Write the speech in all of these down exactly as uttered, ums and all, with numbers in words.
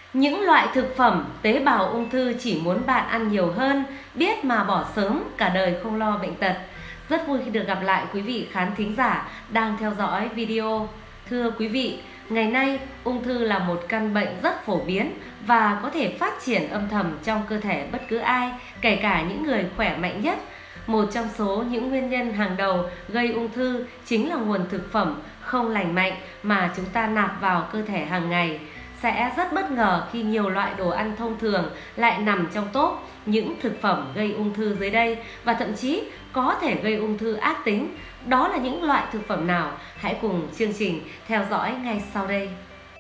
Những loại thực phẩm tế bào ung thư chỉ muốn bạn ăn nhiều hơn, biết mà bỏ sớm, cả đời không lo bệnh tật. Rất vui khi được gặp lại quý vị khán thính giả đang theo dõi video. Thưa quý vị, ngày nay ung thư là một căn bệnh rất phổ biến và có thể phát triển âm thầm trong cơ thể bất cứ ai, kể cả những người khỏe mạnh nhất. Một trong số những nguyên nhân hàng đầu gây ung thư chính là nguồn thực phẩm không lành mạnh mà chúng ta nạp vào cơ thể hàng ngày. Sẽ rất bất ngờ khi nhiều loại đồ ăn thông thường lại nằm trong top những thực phẩm gây ung thư dưới đây và thậm chí có thể gây ung thư ác tính. Đó là những loại thực phẩm nào? Hãy cùng chương trình theo dõi ngay sau đây.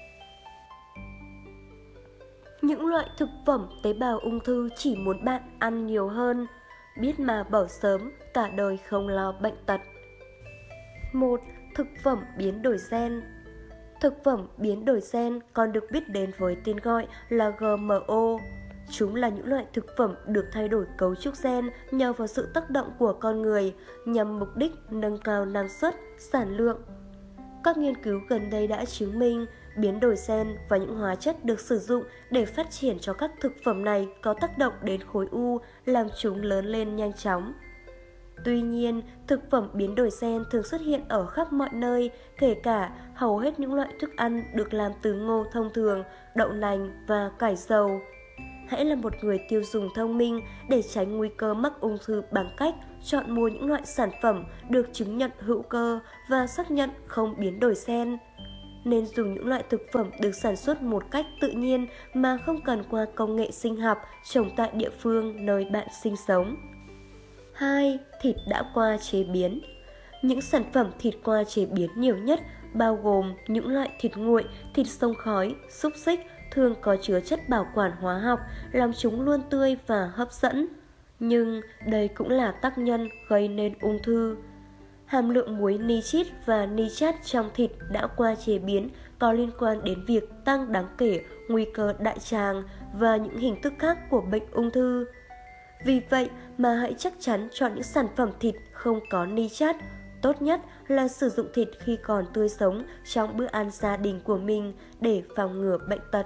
Những loại thực phẩm tế bào ung thư chỉ muốn bạn ăn nhiều hơn, biết mà bỏ sớm, cả đời không lo bệnh tật. một. Thực phẩm biến đổi gen. Thực phẩm biến đổi gen còn được biết đến với tên gọi là G M O. Chúng là những loại thực phẩm được thay đổi cấu trúc gen nhờ vào sự tác động của con người nhằm mục đích nâng cao năng suất, sản lượng. Các nghiên cứu gần đây đã chứng minh biến đổi gen và những hóa chất được sử dụng để phát triển cho các thực phẩm này có tác động đến khối u, làm chúng lớn lên nhanh chóng. Tuy nhiên, thực phẩm biến đổi gen thường xuất hiện ở khắp mọi nơi, kể cả hầu hết những loại thức ăn được làm từ ngô thông thường, đậu nành và cải dầu. Hãy là một người tiêu dùng thông minh để tránh nguy cơ mắc ung thư bằng cách chọn mua những loại sản phẩm được chứng nhận hữu cơ và xác nhận không biến đổi gen. Nên dùng những loại thực phẩm được sản xuất một cách tự nhiên mà không cần qua công nghệ sinh học trồng tại địa phương nơi bạn sinh sống. hai. Thịt đã qua chế biến. Những sản phẩm thịt qua chế biến nhiều nhất bao gồm những loại thịt nguội, thịt xông khói, xúc xích thường có chứa chất bảo quản hóa học làm chúng luôn tươi và hấp dẫn. Nhưng đây cũng là tác nhân gây nên ung thư. Hàm lượng muối nitrit và nitrat trong thịt đã qua chế biến có liên quan đến việc tăng đáng kể nguy cơ đại tràng và những hình thức khác của bệnh ung thư. Vì vậy mà hãy chắc chắn chọn những sản phẩm thịt không có nitrat. Tốt nhất là sử dụng thịt khi còn tươi sống trong bữa ăn gia đình của mình để phòng ngừa bệnh tật.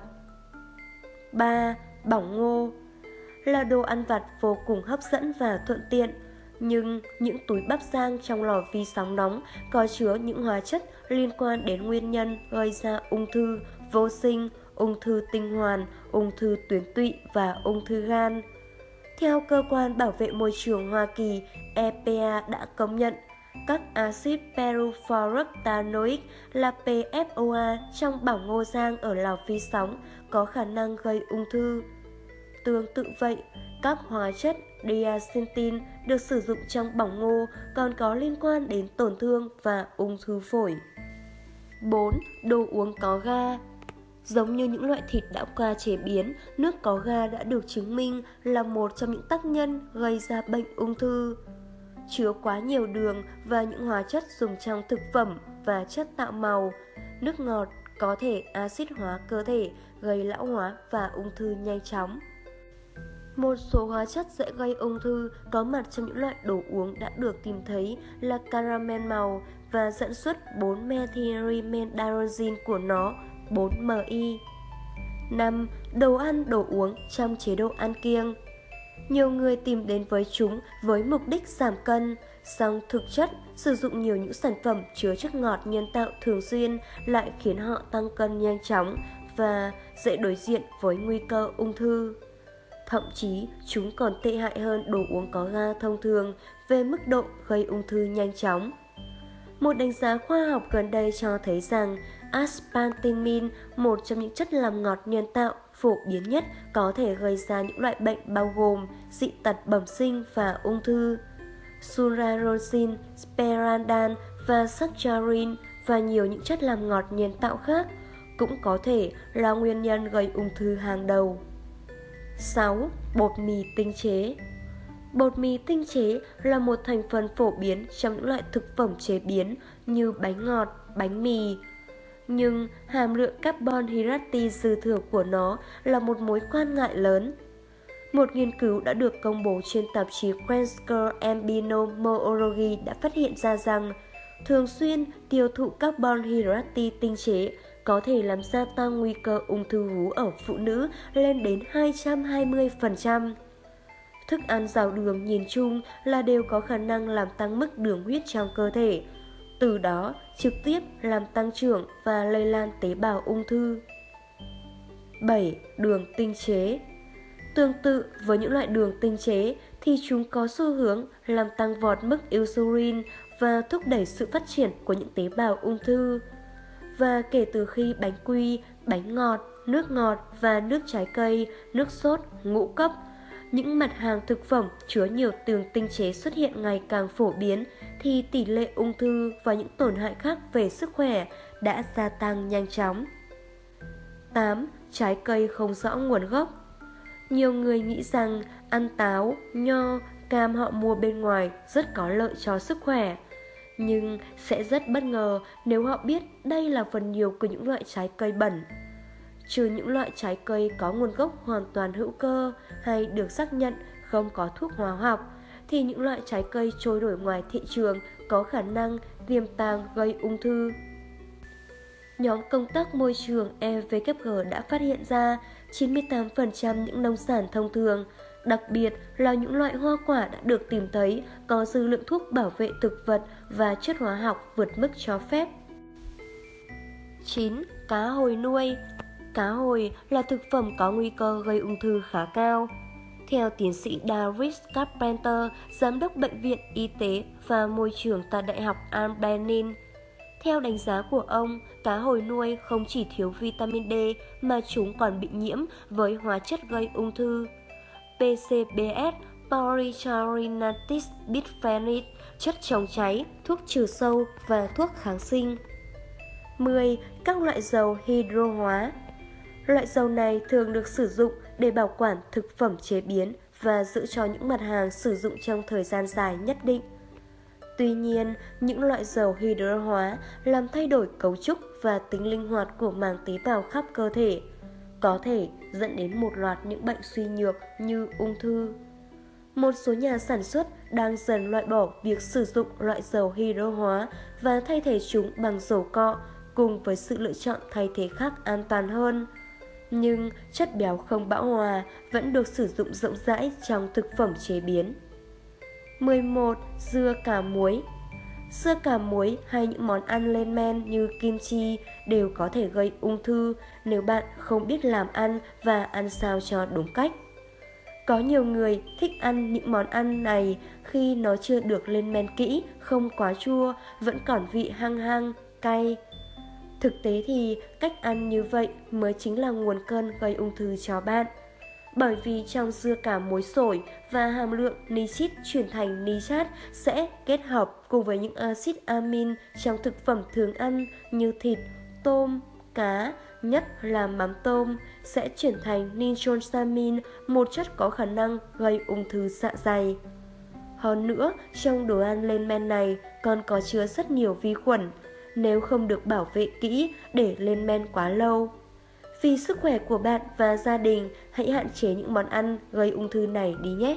ba. Bỏng ngô là đồ ăn vặt vô cùng hấp dẫn và thuận tiện. Nhưng những túi bắp rang trong lò vi sóng nóng có chứa những hóa chất liên quan đến nguyên nhân gây ra ung thư vô sinh, ung thư tinh hoàn, ung thư tuyến tụy và ung thư gan. Theo Cơ quan Bảo vệ Môi trường Hoa Kỳ, E P A đã công nhận các axit perfluorooctanoic là P F O A trong bỏng ngô rang ở lò vi sóng có khả năng gây ung thư. Tương tự vậy, các hóa chất diacetyl được sử dụng trong bỏng ngô còn có liên quan đến tổn thương và ung thư phổi. bốn. Đồ uống có ga. Giống như những loại thịt đã qua chế biến, nước có ga đã được chứng minh là một trong những tác nhân gây ra bệnh ung thư. Chứa quá nhiều đường và những hóa chất dùng trong thực phẩm và chất tạo màu. Nước ngọt có thể axit hóa cơ thể, gây lão hóa và ung thư nhanh chóng. Một số hóa chất dễ gây ung thư có mặt trong những loại đồ uống đã được tìm thấy là caramel màu và dẫn xuất bốn methylmethyldaroxin của nó, bốn M I. năm. Đồ ăn, đồ uống trong chế độ ăn kiêng. Nhiều người tìm đến với chúng với mục đích giảm cân, song thực chất sử dụng nhiều những sản phẩm chứa chất ngọt nhân tạo thường xuyên lại khiến họ tăng cân nhanh chóng và dễ đối diện với nguy cơ ung thư. Thậm chí chúng còn tệ hại hơn đồ uống có ga thông thường về mức độ gây ung thư nhanh chóng. Một đánh giá khoa học gần đây cho thấy rằng aspartame, một trong những chất làm ngọt nhân tạo phổ biến nhất, có thể gây ra những loại bệnh bao gồm dị tật bẩm sinh và ung thư. Sulfarosin, spirandan và saccharin và nhiều những chất làm ngọt nhân tạo khác cũng có thể là nguyên nhân gây ung thư hàng đầu. sáu. Bột mì tinh chế. Bột mì tinh chế là một thành phần phổ biến trong những loại thực phẩm chế biến như bánh ngọt, bánh mì. Nhưng hàm lượng carbon hydrate dư thừa của nó là một mối quan ngại lớn. Một nghiên cứu đã được công bố trên tạp chí Cancer Immunomology đã phát hiện ra rằng thường xuyên tiêu thụ carbon hydrate tinh chế có thể làm gia tăng nguy cơ ung thư vú ở phụ nữ lên đến hai trăm hai mươi phần trăm. Thức ăn giàu đường nhìn chung là đều có khả năng làm tăng mức đường huyết trong cơ thể, từ đó trực tiếp làm tăng trưởng và lây lan tế bào ung thư. bảy. Đường tinh chế. Tương tự với những loại đường tinh chế thì chúng có xu hướng làm tăng vọt mức insulin và thúc đẩy sự phát triển của những tế bào ung thư. Và kể từ khi bánh quy, bánh ngọt, nước ngọt và nước trái cây, nước sốt, ngũ cốc, những mặt hàng thực phẩm chứa nhiều đường tinh chế xuất hiện ngày càng phổ biến thì tỷ lệ ung thư và những tổn hại khác về sức khỏe đã gia tăng nhanh chóng. tám. Trái cây không rõ nguồn gốc. Nhiều người nghĩ rằng ăn táo, nho, cam họ mua bên ngoài rất có lợi cho sức khỏe. Nhưng sẽ rất bất ngờ nếu họ biết đây là phần nhiều của những loại trái cây bẩn. Trừ những loại trái cây có nguồn gốc hoàn toàn hữu cơ hay được xác nhận không có thuốc hóa học, thì những loại trái cây trôi nổi ngoài thị trường có khả năng tiềm tàng gây ung thư. Nhóm công tác môi trường E W G đã phát hiện ra chín mươi tám phần trăm những nông sản thông thường, đặc biệt là những loại hoa quả đã được tìm thấy có dư lượng thuốc bảo vệ thực vật và chất hóa học vượt mức cho phép. chín. Cá hồi nuôi. Cá hồi là thực phẩm có nguy cơ gây ung thư khá cao. Theo tiến sĩ David Carpenter, Giám đốc Bệnh viện Y tế và Môi trường tại Đại học Albany, theo đánh giá của ông, cá hồi nuôi không chỉ thiếu vitamin D mà chúng còn bị nhiễm với hóa chất gây ung thư. P C B S, polychlorinated biphenyl, chất chống cháy, thuốc trừ sâu và thuốc kháng sinh. mười. Các loại dầu hydro hóa. Loại dầu này thường được sử dụng để bảo quản thực phẩm chế biến và giữ cho những mặt hàng sử dụng trong thời gian dài nhất định. Tuy nhiên, những loại dầu hydro hóa làm thay đổi cấu trúc và tính linh hoạt của màng tế bào khắp cơ thể, có thể dẫn đến một loạt những bệnh suy nhược như ung thư. Một số nhà sản xuất đang dần loại bỏ việc sử dụng loại dầu hydro hóa và thay thế chúng bằng dầu cọ cùng với sự lựa chọn thay thế khác an toàn hơn. Nhưng chất béo không bão hòa vẫn được sử dụng rộng rãi trong thực phẩm chế biến. mười một. Dưa cà muối. Dưa cà muối hay những món ăn lên men như kim chi đều có thể gây ung thư nếu bạn không biết làm ăn và ăn sao cho đúng cách. Có nhiều người thích ăn những món ăn này khi nó chưa được lên men kỹ, không quá chua, vẫn còn vị hăng hăng, cay. Thực tế thì cách ăn như vậy mới chính là nguồn cơn gây ung thư cho bạn. Bởi vì trong dưa cà muối sổi và hàm lượng nitrit chuyển thành nitrat sẽ kết hợp cùng với những axit amin trong thực phẩm thường ăn như thịt, tôm, cá, nhất là mắm tôm, sẽ chuyển thành nitrosamin, một chất có khả năng gây ung thư dạ dày. Hơn nữa, trong đồ ăn lên men này còn có chứa rất nhiều vi khuẩn, nếu không được bảo vệ kỹ để lên men quá lâu. Vì sức khỏe của bạn và gia đình, hãy hạn chế những món ăn gây ung thư này đi nhé.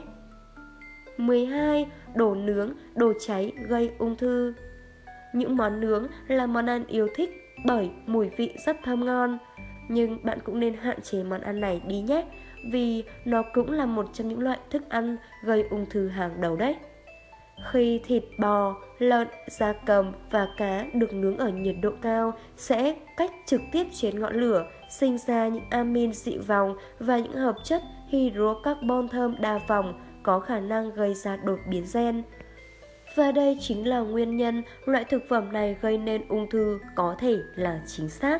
mười hai. Đồ nướng, đồ cháy gây ung thư. Những món nướng là món ăn yêu thích bởi mùi vị rất thơm ngon. Nhưng bạn cũng nên hạn chế món ăn này đi nhé, vì nó cũng là một trong những loại thức ăn gây ung thư hàng đầu đấy. Khi thịt bò, lợn, gia cầm và cá được nướng ở nhiệt độ cao sẽ cách trực tiếp trên ngọn lửa, sinh ra những amin dị vòng và những hợp chất hydrocarbon thơm đa vòng có khả năng gây ra đột biến gen. Và đây chính là nguyên nhân loại thực phẩm này gây nên ung thư có thể là chính xác.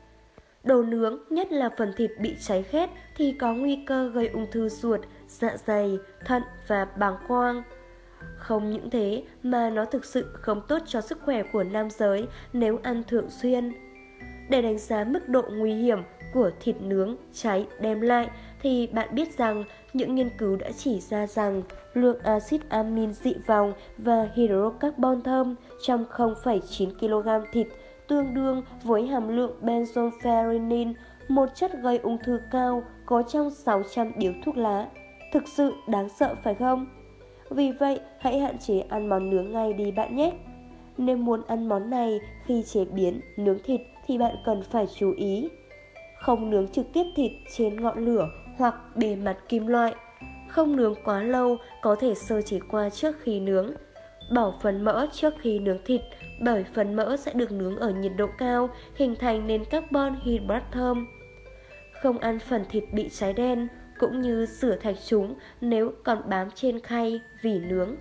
Đồ nướng, nhất là phần thịt bị cháy khét thì có nguy cơ gây ung thư ruột, dạ dày, thận và bàng quang. Không những thế mà nó thực sự không tốt cho sức khỏe của nam giới nếu ăn thường xuyên. Để đánh giá mức độ nguy hiểm của thịt nướng cháy đem lại thì bạn biết rằng những nghiên cứu đã chỉ ra rằng lượng axit amin dị vòng và hydrocarbon thơm trong không phẩy chín ki lô gam thịt tương đương với hàm lượng benzophenyl, một chất gây ung thư cao có trong sáu trăm điếu thuốc lá. Thực sự đáng sợ phải không? Vì vậy, hãy hạn chế ăn món nướng ngay đi bạn nhé. Nếu muốn ăn món này khi chế biến, nướng thịt thì bạn cần phải chú ý. Không nướng trực tiếp thịt trên ngọn lửa hoặc bề mặt kim loại. Không nướng quá lâu, có thể sơ chế qua trước khi nướng. Bỏ phần mỡ trước khi nướng thịt, bởi phần mỡ sẽ được nướng ở nhiệt độ cao, hình thành nên carbon hydrate thơm. Không ăn phần thịt bị cháy đen, cũng như rửa sạch chúng nếu còn bám trên khay vì nướng.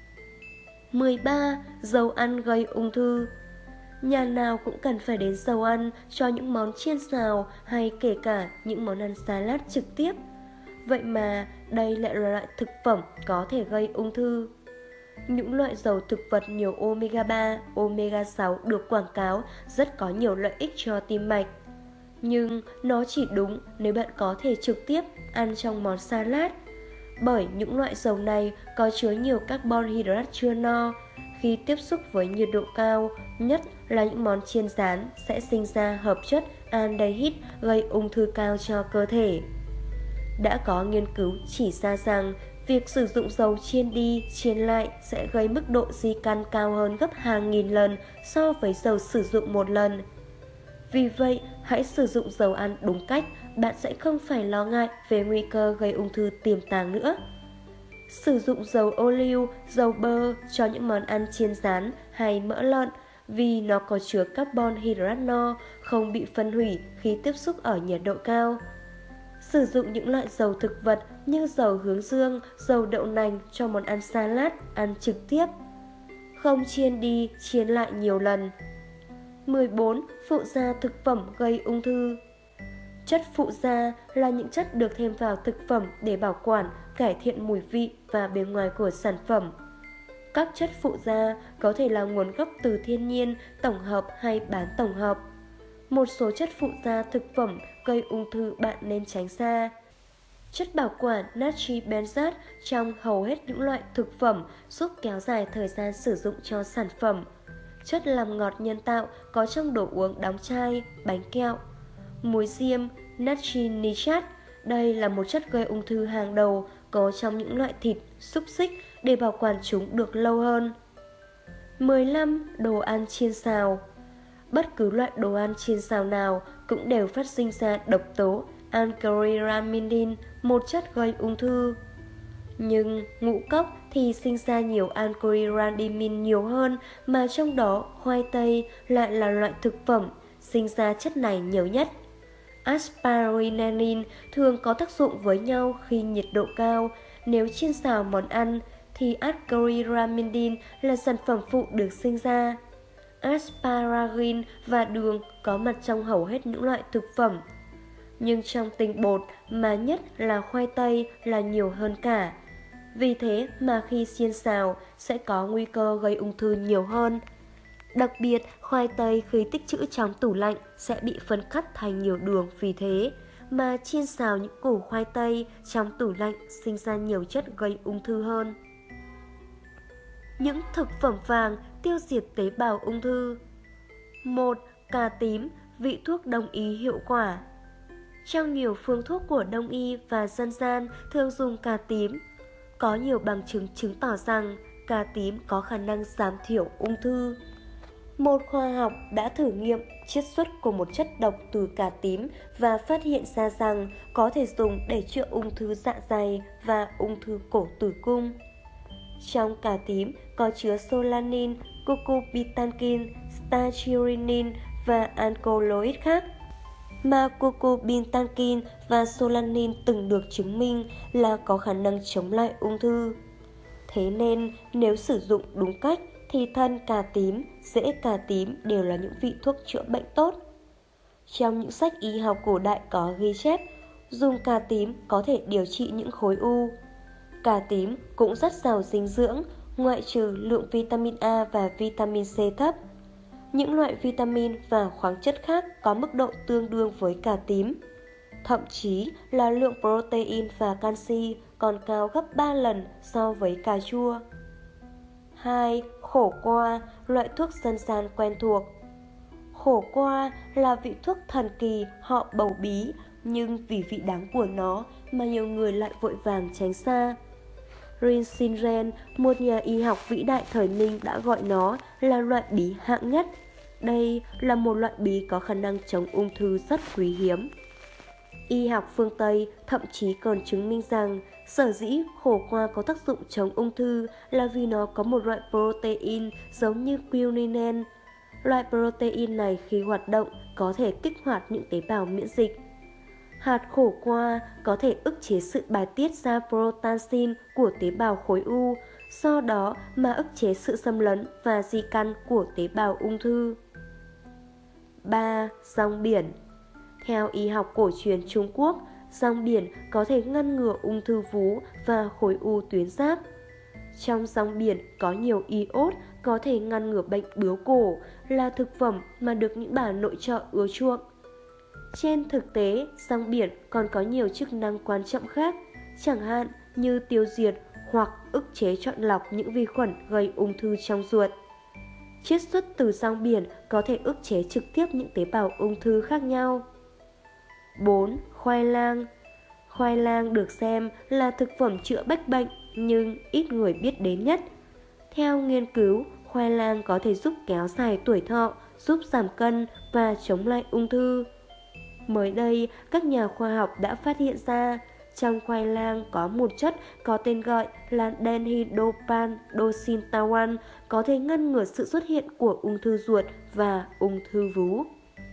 mười ba. Dầu ăn gây ung thư. Nhà nào cũng cần phải đến dầu ăn cho những món chiên xào hay kể cả những món ăn salad trực tiếp. Vậy mà đây lại là loại thực phẩm có thể gây ung thư. Những loại dầu thực vật nhiều omega ba, omega sáu được quảng cáo rất có nhiều lợi ích cho tim mạch. Nhưng nó chỉ đúng nếu bạn có thể trực tiếp ăn trong món salad. Bởi những loại dầu này có chứa nhiều carbon hydrate chưa no. Khi tiếp xúc với nhiệt độ cao, nhất là những món chiên rán, sẽ sinh ra hợp chất aldehyde gây ung thư cao cho cơ thể. Đã có nghiên cứu chỉ ra rằng việc sử dụng dầu chiên đi, chiên lại sẽ gây mức độ di căn cao hơn gấp hàng nghìn lần so với dầu sử dụng một lần. Vì vậy, hãy sử dụng dầu ăn đúng cách, bạn sẽ không phải lo ngại về nguy cơ gây ung thư tiềm tàng nữa. Sử dụng dầu ô liu, dầu bơ cho những món ăn chiên rán hay mỡ lợn vì nó có chứa carbon hydrate no, không bị phân hủy khi tiếp xúc ở nhiệt độ cao. Sử dụng những loại dầu thực vật như dầu hướng dương, dầu đậu nành cho món ăn salad, ăn trực tiếp. Không chiên đi, chiên lại nhiều lần. mười bốn. Phụ gia thực phẩm gây ung thư. Chất phụ gia là những chất được thêm vào thực phẩm để bảo quản, cải thiện mùi vị và bề ngoài của sản phẩm. Các chất phụ gia có thể là nguồn gốc từ thiên nhiên, tổng hợp hay bán tổng hợp. Một số chất phụ gia thực phẩm gây ung thư bạn nên tránh xa. Chất bảo quản natri benzoate trong hầu hết những loại thực phẩm giúp kéo dài thời gian sử dụng cho sản phẩm. Chất làm ngọt nhân tạo có trong đồ uống đóng chai, bánh kẹo. Muối diêm, natri nitrat, đây là một chất gây ung thư hàng đầu có trong những loại thịt, xúc xích để bảo quản chúng được lâu hơn. mười lăm. Đồ ăn chiên xào. Bất cứ loại đồ ăn chiên xào nào cũng đều phát sinh ra độc tố acrylamidin, một chất gây ung thư. Nhưng ngũ cốc thì sinh ra nhiều acrylamidin nhiều hơn, mà trong đó khoai tây lại là loại thực phẩm sinh ra chất này nhiều nhất. Asparagine thường có tác dụng với nhau khi nhiệt độ cao. Nếu chiên xào món ăn thì acrylamidin là sản phẩm phụ được sinh ra. Asparagine và đường có mặt trong hầu hết những loại thực phẩm, nhưng trong tinh bột mà nhất là khoai tây là nhiều hơn cả. Vì thế mà khi chiên xào sẽ có nguy cơ gây ung thư nhiều hơn. Đặc biệt, khoai tây khi tích trữ trong tủ lạnh sẽ bị phân cắt thành nhiều đường, vì thế mà chiên xào những củ khoai tây trong tủ lạnh sinh ra nhiều chất gây ung thư hơn. Những thực phẩm vàng tiêu diệt tế bào ung thư. một. Cà tím, vị thuốc đông y hiệu quả. Trong nhiều phương thuốc của đông y và dân gian thường dùng cà tím. Có nhiều bằng chứng chứng tỏ rằng cà tím có khả năng giảm thiểu ung thư. Một khoa học đã thử nghiệm chiết xuất của một chất độc từ cà tím và phát hiện ra rằng có thể dùng để chữa ung thư dạ dày và ung thư cổ tử cung. Trong cà tím có chứa solanin, cucurbitacin, styrene và alkaloid khác, mà cucurbitacin và solanin từng được chứng minh là có khả năng chống lại ung thư. Thế nên nếu sử dụng đúng cách thì thân cà tím, rễ cà tím đều là những vị thuốc chữa bệnh tốt. Trong những sách y học cổ đại có ghi chép dùng cà tím có thể điều trị những khối u. Cà tím cũng rất giàu dinh dưỡng, ngoại trừ lượng vitamin A và vitamin C thấp. Những loại vitamin và khoáng chất khác có mức độ tương đương với cà tím. Thậm chí là lượng protein và canxi còn cao gấp ba lần so với cà chua. hai. Khổ qua, loại thuốc dân gian quen thuộc. Khổ qua là vị thuốc thần kỳ họ bầu bí, nhưng vì vị đắng của nó mà nhiều người lại vội vàng tránh xa. Rinzingen, một nhà y học vĩ đại thời Minh, đã gọi nó là loại bí hạng nhất. Đây là một loại bí có khả năng chống ung thư rất quý hiếm. Y học phương Tây thậm chí còn chứng minh rằng sở dĩ khổ qua có tác dụng chống ung thư là vì nó có một loại protein giống như quinine. Loại protein này khi hoạt động có thể kích hoạt những tế bào miễn dịch. Hạt khổ qua có thể ức chế sự bài tiết ra protansin của tế bào khối u, do đó mà ức chế sự xâm lấn và di căn của tế bào ung thư. ba. Rong biển. Theo y học cổ truyền Trung Quốc, rong biển có thể ngăn ngừa ung thư vú và khối u tuyến giáp. Trong rong biển có nhiều iốt có thể ngăn ngừa bệnh bướu cổ, là thực phẩm mà được những bà nội trợ ưa chuộng. Trên thực tế, rong biển còn có nhiều chức năng quan trọng khác, chẳng hạn như tiêu diệt hoặc ức chế chọn lọc những vi khuẩn gây ung thư trong ruột. Chiết xuất từ rong biển có thể ức chế trực tiếp những tế bào ung thư khác nhau. bốn. Khoai lang. Khoai lang được xem là thực phẩm chữa bách bệnh nhưng ít người biết đến nhất. Theo nghiên cứu, khoai lang có thể giúp kéo dài tuổi thọ, giúp giảm cân và chống lại ung thư. Mới đây, các nhà khoa học đã phát hiện ra trong khoai lang có một chất có tên gọi là dihydropandoxintawan có thể ngăn ngừa sự xuất hiện của ung thư ruột và ung thư vú.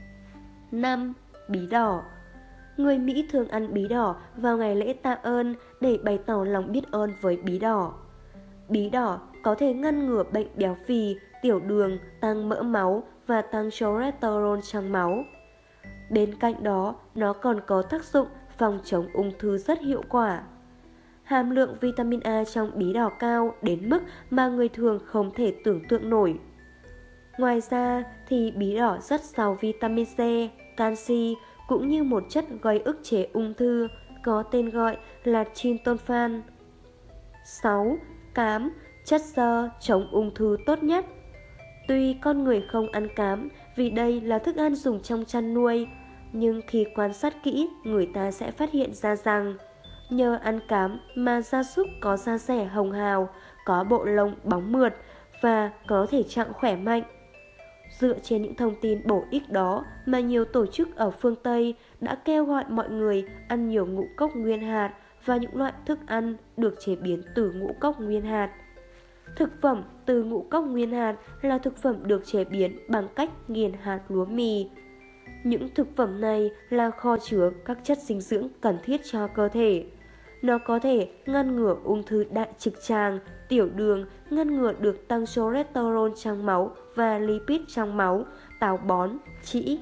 năm. Bí đỏ. Người Mỹ thường ăn bí đỏ vào ngày lễ tạ ơn để bày tỏ lòng biết ơn với bí đỏ. Bí đỏ có thể ngăn ngừa bệnh béo phì, tiểu đường, tăng mỡ máu và tăng cholesterol trong máu. Bên cạnh đó, nó còn có tác dụng phòng chống ung thư rất hiệu quả. Hàm lượng vitamin A trong bí đỏ cao đến mức mà người thường không thể tưởng tượng nổi. Ngoài ra thì bí đỏ rất giàu vitamin C, canxi cũng như một chất gây ức chế ung thư có tên gọi là tryptophan. sáu. Cám, chất xơ chống ung thư tốt nhất. Tuy con người không ăn cám vì đây là thức ăn dùng trong chăn nuôi, nhưng khi quan sát kỹ, người ta sẽ phát hiện ra rằng nhờ ăn cám mà gia súc có da dẻ hồng hào, có bộ lông bóng mượt và có thể trạng khỏe mạnh. Dựa trên những thông tin bổ ích đó mà nhiều tổ chức ở phương Tây đã kêu gọi mọi người ăn nhiều ngũ cốc nguyên hạt và những loại thức ăn được chế biến từ ngũ cốc nguyên hạt. Thực phẩm từ ngũ cốc nguyên hạt là thực phẩm được chế biến bằng cách nghiền hạt lúa mì. Những thực phẩm này là kho chứa các chất dinh dưỡng cần thiết cho cơ thể. Nó có thể ngăn ngừa ung thư đại trực tràng, tiểu đường, ngăn ngừa được tăng cholesterol trong máu và lipid trong máu, táo bón, trĩ.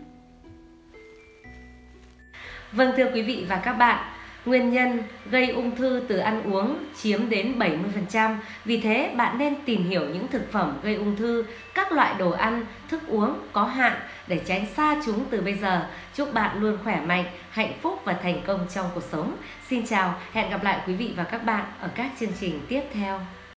Vâng, thưa quý vị và các bạn, nguyên nhân gây ung thư từ ăn uống chiếm đến bảy mươi phần trăm. Vì thế, bạn nên tìm hiểu những thực phẩm gây ung thư, các loại đồ ăn, thức uống có hạn để tránh xa chúng từ bây giờ. Chúc bạn luôn khỏe mạnh, hạnh phúc và thành công trong cuộc sống. Xin chào, hẹn gặp lại quý vị và các bạn ở các chương trình tiếp theo.